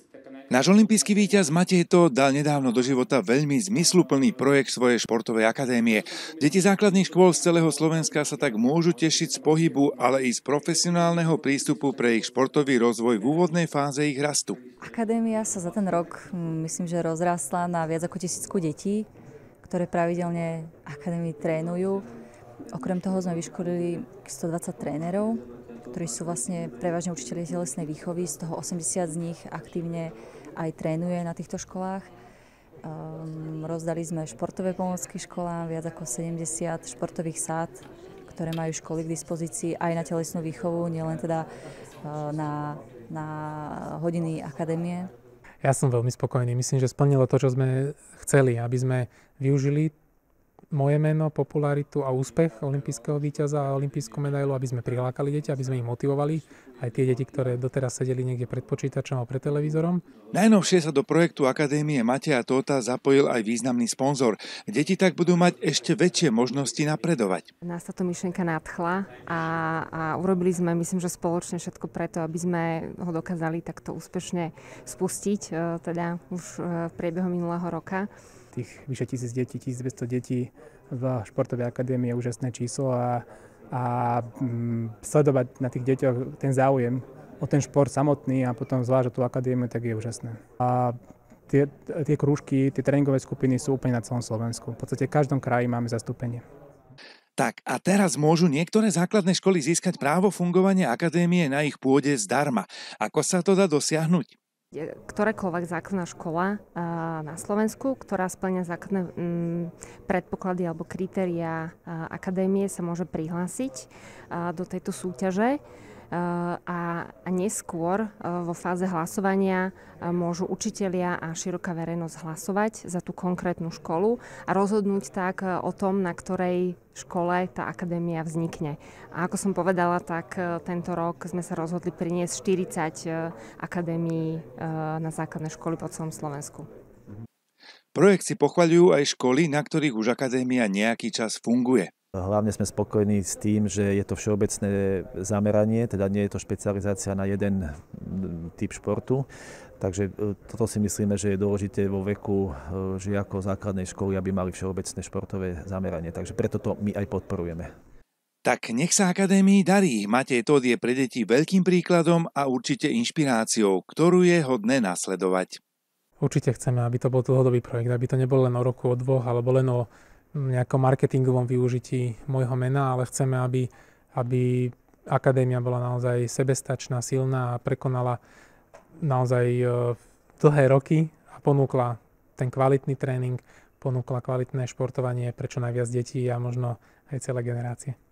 Náš olympijský víťaz Matej Tóth dal nedávno do života veľmi zmysluplný projekt svojej športovej akadémie. Deti základných škôl z celého Slovenska sa tak môžu tešiť z pohybu, ale i z profesionálneho prístupu pre ich športový rozvoj v úvodnej fáze ich rastu. Akadémia sa za ten rok, myslím, že rozrástla na viac ako 1000 detí, ktoré pravidelne akadémii trénujú. Okrem toho sme vyškolili 120 trénerov, ktorí sú vlastne prevažne učitelia telesnej výchovy, z toho 80 z nich aktívne aj trénuje na týchto školách. Rozdali sme športové pomôcky školám, viac ako 70 športových sád, ktoré majú školy k dispozícii aj na telesnú výchovu, nielen teda na hodiny akadémie. Ja som veľmi spokojný. Myslím, že splnilo to, čo sme chceli, aby sme využili moje meno, popularitu a úspech olympijského víťaza a olympijskú medailu, aby sme prilákali deti, aby sme ich motivovali. Aj tie deti, ktoré doteraz sedeli niekde pred počítačom a pred televízorom. Najnovšie sa do projektu Akadémie Mateja Tótha zapojil aj významný sponzor. Deti tak budú mať ešte väčšie možnosti napredovať. Nás táto myšlienka nadchla a urobili sme, myslím, že spoločne všetko preto, aby sme ho dokázali takto úspešne spustiť, teda už v priebehu minulého roka. Tých vyše 1000 detí, 1200 detí v športovej akadémii je úžasné číslo a sledovať na tých deťoch ten záujem o ten šport samotný a potom zvlášť o tú akadémiu, tak je úžasné. A tie krúžky, tie tréningové skupiny sú úplne na celom Slovensku. V podstate v každom kraji máme zastúpenie. Tak a teraz môžu niektoré základné školy získať právo fungovania akadémie na ich pôde zdarma. Ako sa to dá dosiahnuť? Ktorákoľvek základná škola na Slovensku, ktorá spĺňa základné predpoklady alebo kritériá akadémie, sa môže prihlásiť do tejto súťaže a neskôr vo fáze hlasovania môžu učitelia a široká verejnosť hlasovať za tú konkrétnu školu a rozhodnúť tak o tom, na ktorej škole tá akadémia vznikne. A ako som povedala, tak tento rok sme sa rozhodli priniesť 40 akadémií na základné školy po celom Slovensku. Projekt si pochvaľujú aj školy, na ktorých už akadémia nejaký čas funguje. Hlavne sme spokojní s tým, že je to všeobecné zameranie, teda nie je to špecializácia na jeden typ športu. Takže toto si myslíme, že je dôležité vo veku žiakov základnej školy, aby mali všeobecné športové zameranie. Takže preto to my aj podporujeme. Tak nech sa akadémii darí. Matej Tóth je pre deti veľkým príkladom a určite inšpiráciou, ktorú je hodné nasledovať. Určite chceme, aby to bol dlhodobý projekt, aby to nebol len o roku, o dvoch, alebo len o nejakom marketingovom využití môjho mena, ale chceme, aby akadémia bola naozaj sebestačná, silná a prekonala naozaj dlhé roky a ponúkla ten kvalitný tréning, ponúkla kvalitné športovanie pre čo najviac detí a možno aj celé generácie.